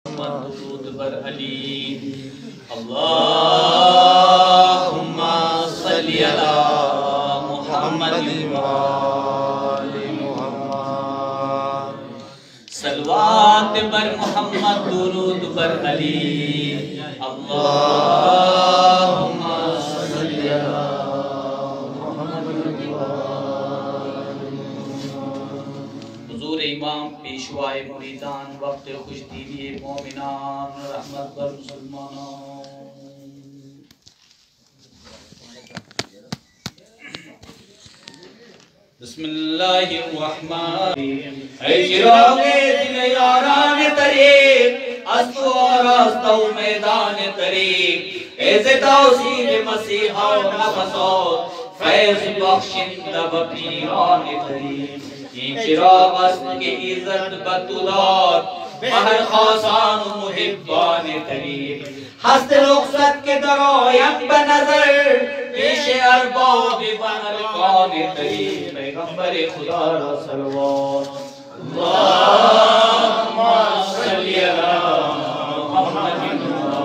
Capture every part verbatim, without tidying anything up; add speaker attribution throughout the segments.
Speaker 1: दुरूद बर अली अल्लाहुम्मा सल्ली अला मुहम्मद व आलि मुहम्मद सलवात बर मुहम्मद दुरूद बर अली अल्लाहुम्मा सल्ली अला मुहम्मद व आलि मुहम्मद। हुजूर इमाम पेशवाए मुरीदान वक्त खुश दीनिए मोमिनान रहमत बर मुसलमानान। बिस्मिल्लाहिर्रहमानिर्रहीम। ऐ चिरागे दिल यारान तरीक अस्तु और अस्तु मैदान तरीक ऐसे तौसील मसीहा नफसो फैज़ बख्शिंदा बपीरान तरीक चिराग अस्त के इज्जत बतुदात बहर खासान मुहिब्बान तरीक हस्त रुखसत के दरोयम बनजर पेश अरबाब बनरकान तरीक पैगंबर खुदा रा सलवात अल्लाहुम्मा सल्ली अला मुहम्मद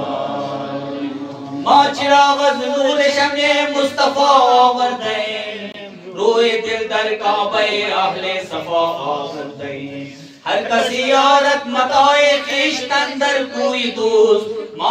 Speaker 1: मा चिराग नूर शमे मुस्तफा वर्दे रोए दिल दर काबे अहले सफा आवर्दे हर कसी औरत मताए ख्रीश तंदर कोई दोस्त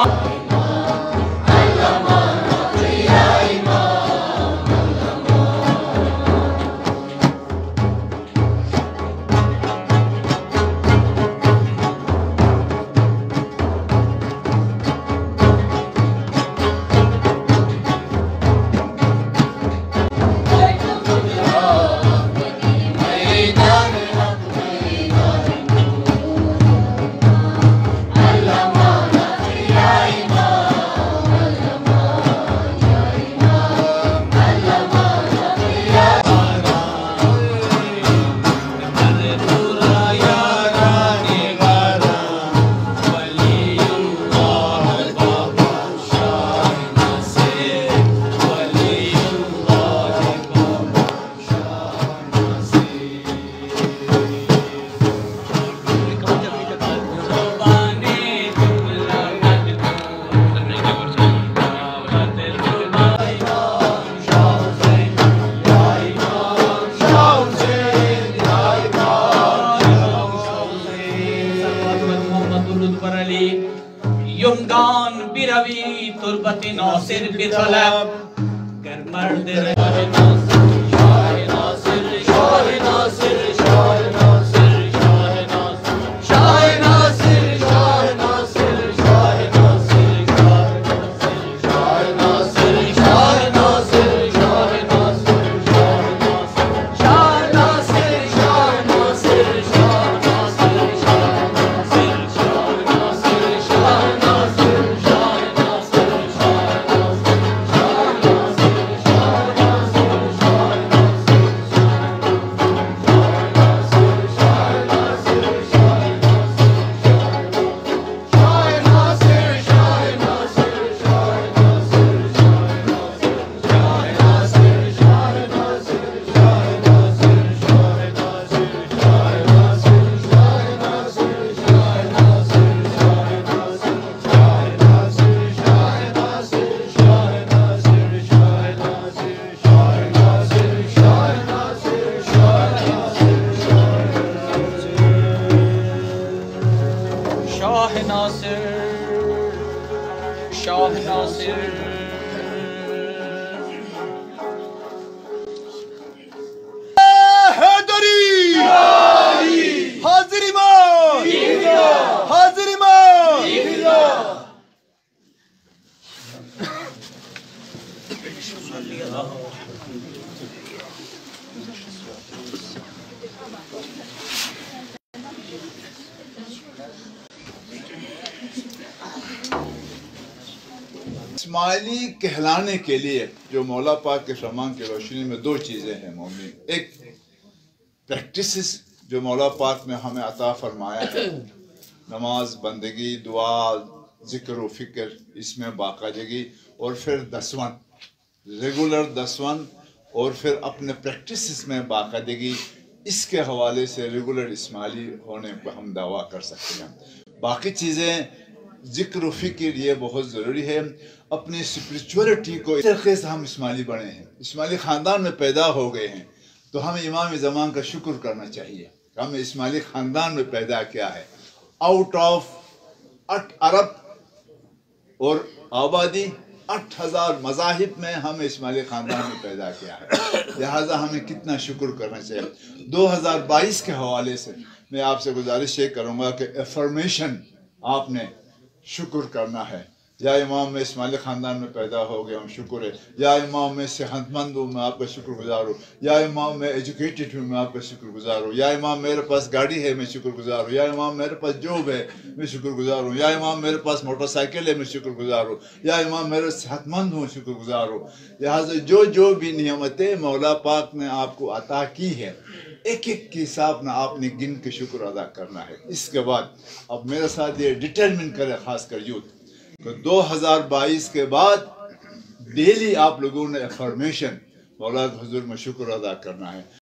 Speaker 1: युमगान बिरवी तुरबती नासिर बितलब कर मर्द शाह नासिर शाह नासिर शाह नासिर शाह नासिर शाह नासिर शाह नासिर शाह नासिर शाह नासिर शाह नासिर शाह नासिर शाह नासिर शाह नासिर शाह नासिर शाह नासिर शाह नासिर शाह नासिर शाह नासिर
Speaker 2: हैदरी हाजिर इमाम हाजिर इमाम इस्माइली कहलाने के लिए जो मौला पाक के फरमान की रोशनी में दो चीज़ें हैं मोमिन। एक प्रैक्टिसेस जो मौला पाक ने हमें अता फरमाया है, नमाज, बंदगी, दुआ, जिक्र व फिक्र, इसमें बाकायदगी, और फिर दसवन रेगुलर दसवन, और फिर अपने प्रैक्टिसेस में बाकायदगी। इसके हवाले से रेगुलर इस्माइली होने पर हम दावा कर सकते हैं। बाकी चीज़ें जिक्र फिक्र ये बहुत ज़रूरी है। अपनी स्पिरिचुअलिटी को इस तरीके से हम इस्माइली बने हैं, इस्माइली ख़ानदान में पैदा हो गए हैं, तो हमें इमाम ज़मान का शुक्र करना चाहिए। हमें इस्माइली ख़ानदान में पैदा किया है। आउट ऑफ आठ अरब और आबादी आठ हज़ार मज़ाहिब में हम इस्माइली ख़ानदान में पैदा किया है, लिहाजा हमें कितना शुक्र करना चाहिए। दो हज़ार बाईस के हवाले से मैं आपसे गुजारिश ये करूँगा कि अफर्मेशन आपने शुक्र करना है। या इमाम मैं इस्माइली ख़ानदान में पैदा हो गया हूँ, शुक्र है। या इमाम मैं सेहतमंद हूँ, मैं आपका शुक्रगुजार हूँ। या इमाम मैं एजुकेटेड हूँ, मैं आपका शुक्रगुजार हूँ। या इमाम मेरे पास गाड़ी है, मैं शुक्रगुजार हूँ। या इमाम मेरे पास जॉब है, मैं शुक्रगुजार हूँ। या इमाम मेरे पास मोटरसाइकिल है, मैं शुक्रगुजार हूँ। या इमाम मेरे सेहतमंद हूँ, शुक्रगुजार हूँ। लिहाजा जो जो भी नियमतें मौला पाक ने आपको अता की है, एक एक के हिसाब ना आपने गिन के शुक्र अदा करना है। इसके बाद अब मेरे साथ ये डिटरमिन करें, खासकर यूथ, तो दो हज़ार बाईस के बाद डेली आप लोगों ने अफर्मेशन मौला के हुजूर में शुक्र अदा करना है।